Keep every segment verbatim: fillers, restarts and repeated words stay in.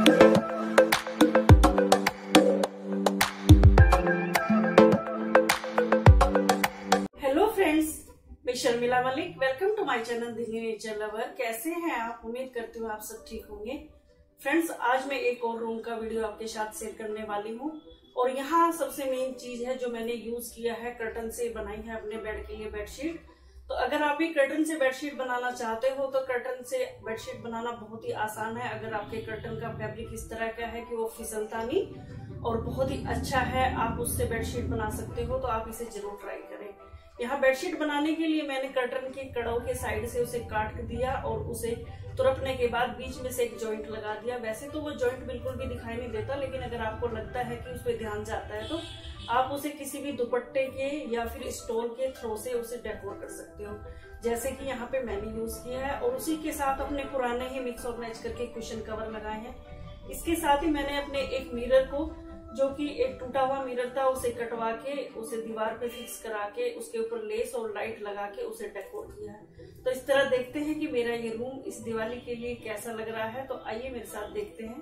Sharmila Malik, welcome to my channel Delhi nature lover. कैसे हैं आप? उम्मीद करती हूँ आप सब ठीक होंगे। फ्रेंड्स, आज मैं एक और रूम का वीडियो आपके साथ शेयर करने वाली हूँ और यहाँ सबसे मेन चीज है जो मैंने यूज किया है, कर्टन से बनाई है अपने बेड के लिए बेडशीट। तो अगर आप भी कर्टन से बेडशीट बनाना चाहते हो तो कर्टन से बेडशीट बनाना बहुत ही आसान है। अगर आपके कर्टन का फैब्रिक इस तरह का है कि वो फिसलता नहीं और बहुत ही अच्छा है, आप उससे बेडशीट बना सकते हो, तो आप इसे जरूर ट्राई करें। यहाँ बेडशीट बनाने के लिए मैंने कर्टन के कड़ों के साइड से उसे काट दिया और उसे तुरपने के बाद बीच में से एक जॉइंट लगा दिया। वैसे तो वो जॉइंट बिल्कुल भी दिखाई नहीं देता, लेकिन अगर आपको लगता है कि उस पर ध्यान जाता है तो आप उसे किसी भी दुपट्टे के या फिर स्टोल के थ्रो से उसे डेकोर कर सकते हो, जैसे कि यहाँ पे मैंने यूज किया है। और उसी के साथ अपने पुराने ही मिक्स और मैच करके कुशन कवर लगाए हैं। इसके साथ ही मैंने अपने एक मिरर को, जो कि एक टूटा हुआ मिरर था, उसे कटवा के उसे दीवार पे फिक्स करा के उसके ऊपर लेस और लाइट लगा के उसे डेकोर किया है। तो इस तरह देखते हैं कि मेरा ये रूम इस दिवाली के लिए कैसा लग रहा है। तो आइए मेरे साथ देखते हैं।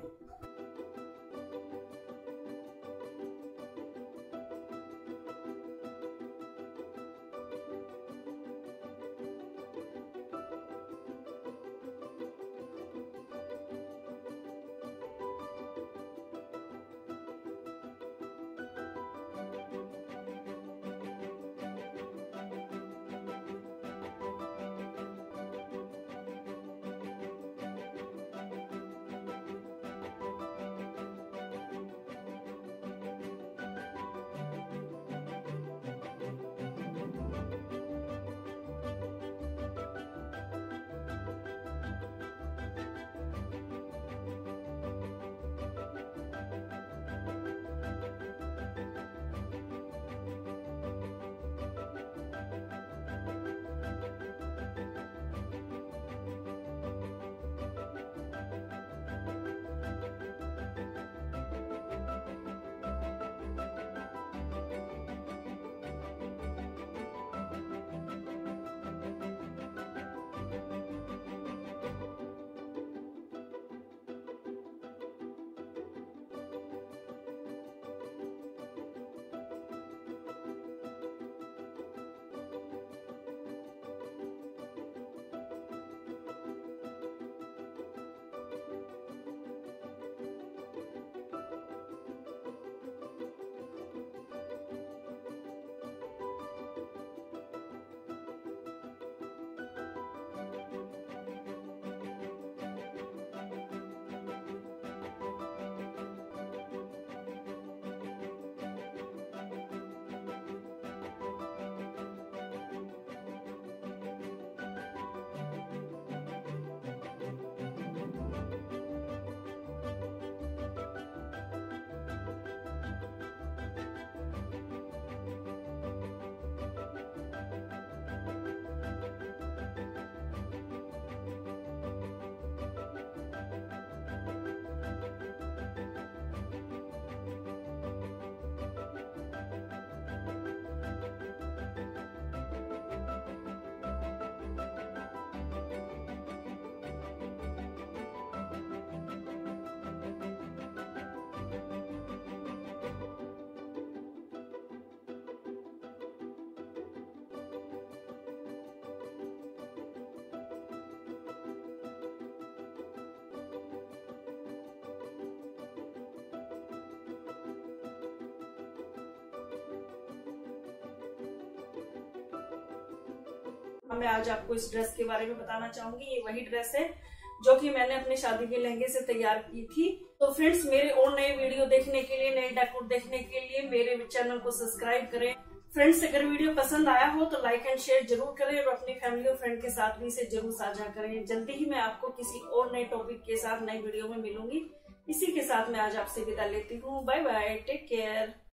मैं आज आपको इस ड्रेस के बारे में बताना चाहूंगी। ये वही ड्रेस है जो कि मैंने अपने शादी के लहंगे से तैयार की थी। तो फ्रेंड्स, मेरे और नए वीडियो देखने के लिए, नए डेकोर देखने के लिए मेरे चैनल को सब्सक्राइब करें। फ्रेंड्स, अगर वीडियो पसंद आया हो तो लाइक एंड शेयर जरूर करें और अपनी फैमिली और फ्रेंड के साथ भी इसे जरूर साझा करें। जल्दी ही मैं आपको किसी और नए टॉपिक के साथ नई वीडियो में मिलूंगी। इसी के साथ मैं आज आपसे विदा लेती हूँ। Bye bye, take care.